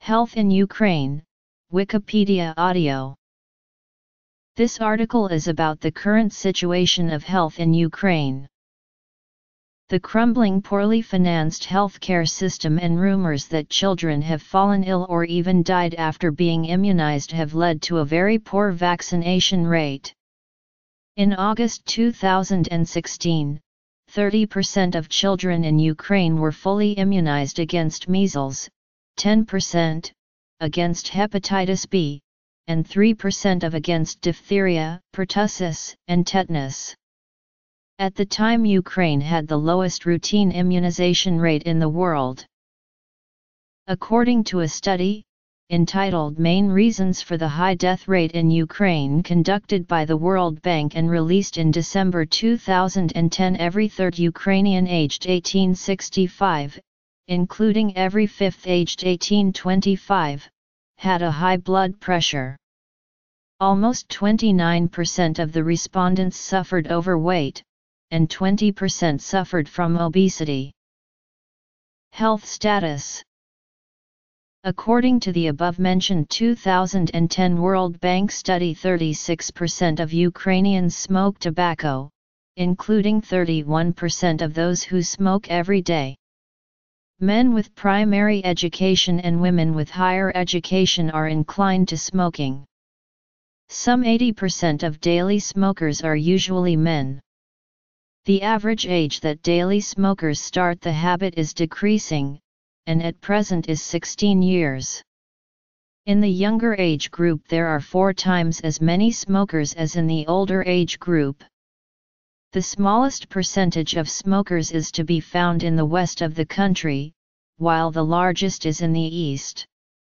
Health in Ukraine, Wikipedia audio. This article is about the current situation of health in Ukraine. The crumbling, poorly financed healthcare system and rumors that children have fallen ill or even died after being immunized have led to a very poor vaccination rate. In August 2016, 30% of children in Ukraine were fully immunized against measles, 10% against hepatitis B, and 3% against diphtheria, pertussis, and tetanus. At the time, Ukraine had the lowest routine immunization rate in the world. According to a study entitled Main Reasons for the High Death Rate in Ukraine, conducted by the World Bank and released in December 2010, every third Ukrainian aged 1865, including every fifth aged 1825, had a high blood pressure. Almost 29% of the respondents suffered overweight, and 20% suffered from obesity. Health status. According to the above-mentioned 2010 World Bank study, 36% of Ukrainians smoke tobacco, including 31% of those who smoke every day. Men with primary education and women with higher education are inclined to smoking. Some 80% of daily smokers are usually men. The average age that daily smokers start the habit is decreasing, and at present is 16 years. In the younger age group there are 4 times as many smokers as in the older age group. The smallest percentage of smokers is to be found in the west of the country, while the largest is in the east.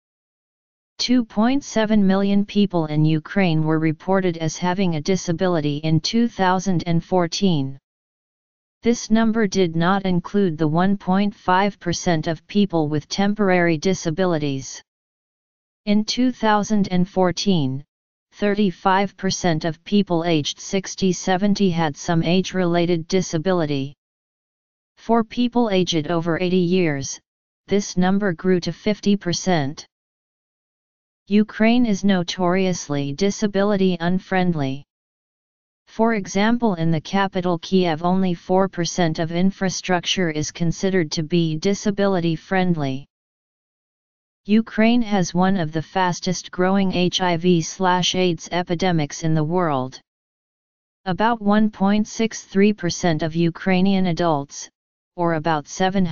2.7 million people in Ukraine were reported as having a disability in 2014. This number did not include the 1.5% of people with temporary disabilities. In 2014, 35% of people aged 60-70 had some age-related disability. For people aged over 80 years, this number grew to 50%. Ukraine is notoriously disability unfriendly. For example, in the capital Kiev, only 4% of infrastructure is considered to be disability-friendly. Ukraine has one of the fastest-growing HIV/AIDS epidemics in the world. About 1.63% of Ukrainian adults, or about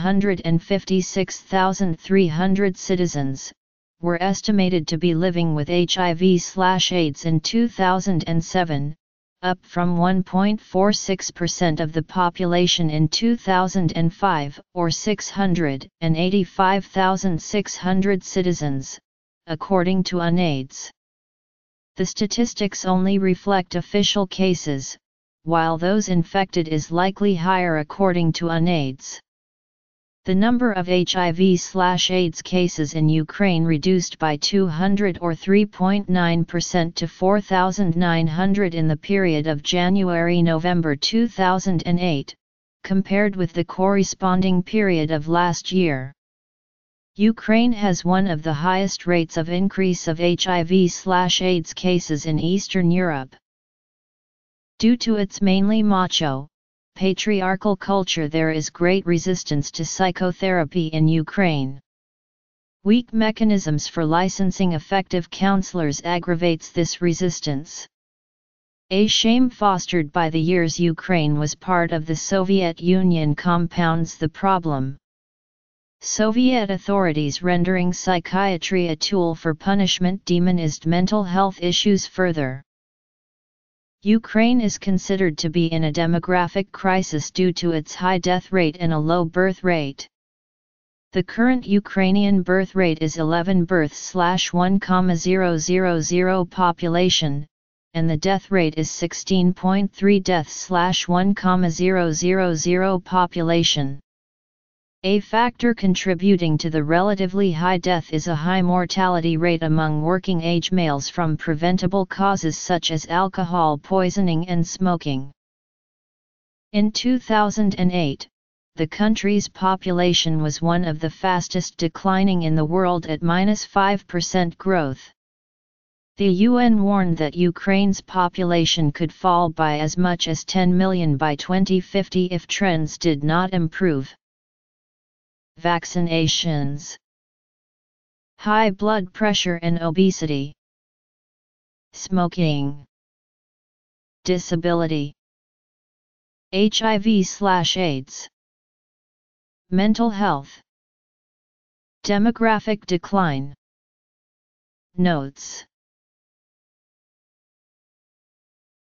756,300 citizens, were estimated to be living with HIV/AIDS in 2007. Up from 1.46% of the population in 2005, or 685,600 citizens, according to UNAIDS. The statistics only reflect official cases, while those infected is likely higher according to UNAIDS. The number of HIV/AIDS cases in Ukraine reduced by 200 or 3.9% to 4,900 in the period of January-November 2008, compared with the corresponding period of last year. Ukraine has one of the highest rates of increase of HIV/AIDS cases in Eastern Europe. Due to its mainly macho, patriarchal culture, there is great resistance to psychotherapy in Ukraine. Weak mechanisms for licensing effective counselors aggravates this resistance. A shame fostered by the years Ukraine was part of the Soviet Union compounds the problem. Soviet authorities rendering psychiatry a tool for punishment demonized mental health issues further. Ukraine is considered to be in a demographic crisis due to its high death rate and a low birth rate. The current Ukrainian birth rate is 11 births/1,000 population, and the death rate is 16.3 deaths/1,000 population. A factor contributing to the relatively high death is a high mortality rate among working-age males from preventable causes such as alcohol poisoning and smoking. In 2008, the country's population was one of the fastest declining in the world at -5% growth. The UN warned that Ukraine's population could fall by as much as 10 million by 2050 if trends did not improve. Vaccinations. High blood pressure and obesity. Smoking. Disability. HIV/AIDS. Mental health. Demographic decline. Notes.